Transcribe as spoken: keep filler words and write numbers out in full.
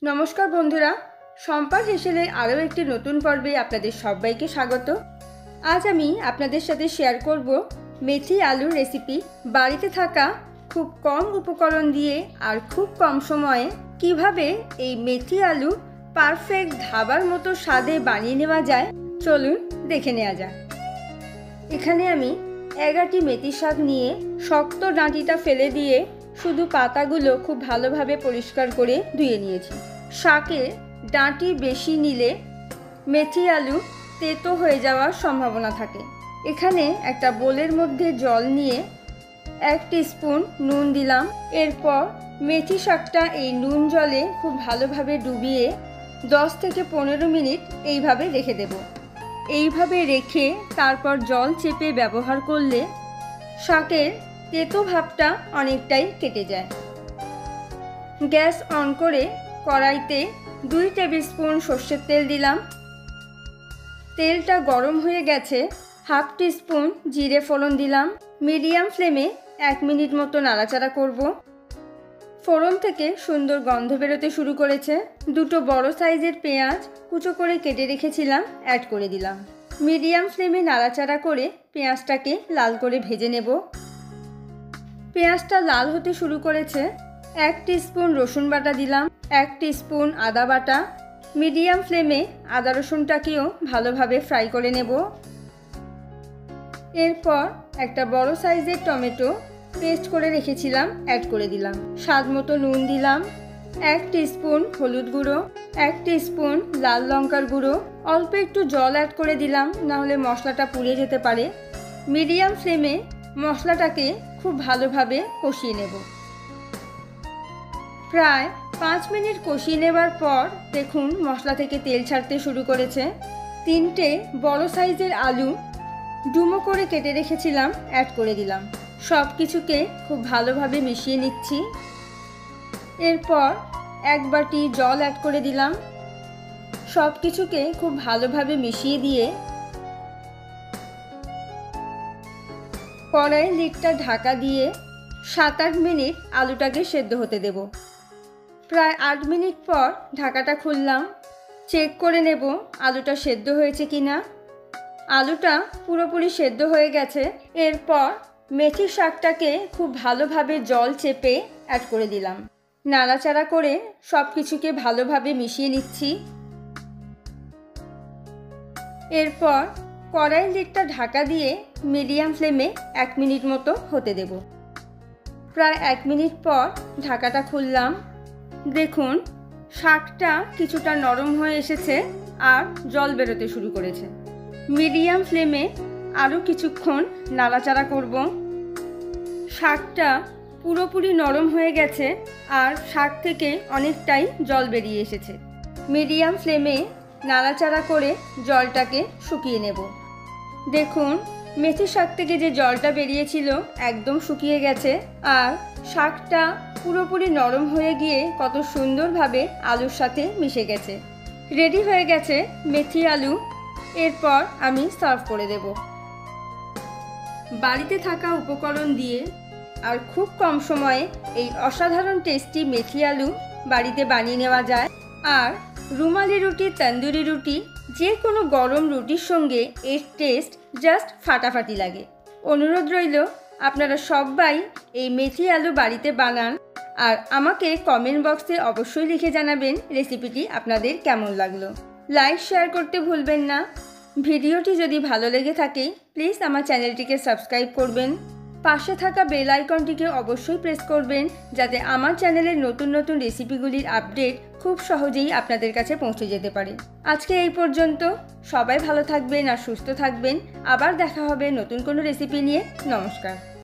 নমস্কার বন্ধুরা, সম্পার হেসেলের আরও একটি নতুন পর্বে আপনাদের সবাইকে স্বাগত। আজ আমি আপনাদের সাথে শেয়ার করব মেথি আলুর রেসিপি। বাড়িতে থাকা খুব কম উপকরণ দিয়ে আর খুব কম সময়ে কিভাবে এই মেথি আলু পারফেক্ট ধাবার মতো স্বাদে বানিয়ে নেওয়া যায়, চলুন দেখে নেওয়া যাক। এখানে আমি এগারোটি মেথি শাক নিয়ে শক্ত ডাঁটিটা ফেলে দিয়ে শুধু পাতাগুলো খুব ভালোভাবে পরিষ্কার করে ধুয়ে নিয়েছি। শাকে ডাঁটি বেশি নিলে মেথি আলু তেতো হয়ে যাওয়ার সম্ভাবনা থাকে। এখানে একটা বোলের মধ্যে জল নিয়ে এক টিস্পুন নুন দিলাম। এরপর মেথি শাকটা এই নুন জলে খুব ভালোভাবে ডুবিয়ে দশ থেকে পনেরো মিনিট এইভাবে রেখে দেব। এইভাবে রেখে তারপর জল চেপে ব্যবহার করলে শাকের তেতো ভাবটা অনেকটাই কেটে যায়। গ্যাস অন করে কড়াইতে দুই টেবিল স্পুন সর্ষের তেল দিলাম। তেলটা গরম হয়ে গেছে, হাফ টিস্পুন জিরে ফোড়ন দিলাম। মিডিয়াম ফ্লেমে এক মিনিট মতো নাড়াচাড়া করব। ফোড়ন থেকে সুন্দর গন্ধ বেরোতে শুরু করেছে। দুটো বড় সাইজের পেঁয়াজ কুচো করে কেটে রেখেছিলাম, অ্যাড করে দিলাম। মিডিয়াম ফ্লেমে নাড়াচাড়া করে পেঁয়াজটাকে লাল করে ভেজে নেব। পেঁয়াজটা লাল হতে শুরু করেছে। এক টিস্পুন রসুন বাটা দিলাম, এক টিস্পুন আদা বাটা। মিডিয়াম ফ্লেমে আদা রসুনটাকেও ভালোভাবে ফ্রাই করে নেব। এরপর একটা বড় সাইজের টমেটো পেস্ট করে রেখেছিলাম, অ্যাড করে দিলাম। স্বাদ মতো নুন দিলাম, এক টিস্পুন হলুদ গুঁড়ো, এক টিস্পুন লাল লঙ্কার গুঁড়ো। অল্প একটু জল অ্যাড করে দিলাম, নাহলে মশলাটা পুড়ে যেতে পারে। মিডিয়াম ফ্লেমে মশলাটাকে খুব ভালোভাবে কষিয়ে নেব। প্রায় পাঁচ মিনিট কষিয়ে নেবার পর দেখুন মশলা থেকে তেল ছাড়তে শুরু করেছে। তিনটে বড় সাইজের আলু ডুমো করে কেটে রেখেছিলাম, অ্যাড করে দিলাম। সব কিছুকে খুব ভালোভাবে মিশিয়ে নিচ্ছি। এরপর এক বাটি জল অ্যাড করে দিলাম। সব কিছুকে খুব ভালোভাবে মিশিয়ে দিয়ে কড়াইয়ের লিডটা ঢাকা দিয়ে সাত আট মিনিট আলুটাকে সেদ্ধ হতে দেব। প্রায় আট মিনিট পর ঢাকাটা খুললাম, চেক করে নেব আলুটা সেদ্ধ হয়েছে কিনা। আলুটা পুরোপুরি সেদ্ধ হয়ে গেছে। এরপর মেথি শাকটাকে খুব ভালোভাবে জল চেপে অ্যাড করে দিলাম। নাড়াচাড়া করে সব কিছুকে ভালোভাবে মিশিয়ে নিচ্ছি। এরপর কড়াইয়ের লিডটা ঢাকা দিয়ে মিডিয়াম ফ্লেমে এক মিনিট মতো হতে দেব। প্রায় এক মিনিট পর ঢাকাটা খুললাম। দেখুন শাকটা কিছুটা নরম হয়ে এসেছে আর জল বেরোতে শুরু করেছে। মিডিয়াম ফ্লেমে আরও কিছুক্ষণ নাড়াচাড়া করব। শাকটা পুরোপুরি নরম হয়ে গেছে আর শাক থেকে অনেকটাই জল বেরিয়ে এসেছে। মিডিয়াম ফ্লেমে নাড়াচাড়া করে জলটাকে শুকিয়ে নেব। দেখুন মেথি শাক থেকে যে জলটা বেরিয়েছিল একদম শুকিয়ে গেছে আর শাকটা পুরোপুরি নরম হয়ে গিয়ে কত সুন্দরভাবে আলুর সাথে মিশে গেছে। রেডি হয়ে গেছে মেথি আলু। এরপর আমি সার্ভ করে দেব। বাড়িতে থাকা উপকরণ দিয়ে আর খুব কম সময়ে এই অসাধারণ টেস্টি মেথি আলু বাড়িতে বানিয়ে নেওয়া যায়। আর রুমালি রুটি, তন্দুরি রুটি, যে কোনো গরম রুটির সঙ্গে এর টেস্ট জাস্ট ফাটাফাটি লাগে। অনুরোধ রইল আপনারা সবাই এই মেথি আলু বাড়িতে বানান আর আমাকে কমেন্ট বক্সে অবশ্যই লিখে জানাবেন রেসিপিটি আপনাদের কেমন লাগলো। লাইক শেয়ার করতে ভুলবেন না। ভিডিওটি যদি ভালো লেগে থাকে প্লিজ আমার চ্যানেলটিকে সাবস্ক্রাইব করবেন। পাশে থাকা বেল আইকনটিকে অবশ্যই প্রেস করবেন যাতে আমার চ্যানেলের নতুন নতুন রেসিপিগুলির আপডেট খুব সহজেই আপনাদের কাছে পৌঁছে যেতে পারে। আজকে এই পর্যন্ত। সবাই ভালো থাকবেন আর সুস্থ থাকবেন। আবার দেখা হবে নতুন কোনো রেসিপি নিয়ে। নমস্কার।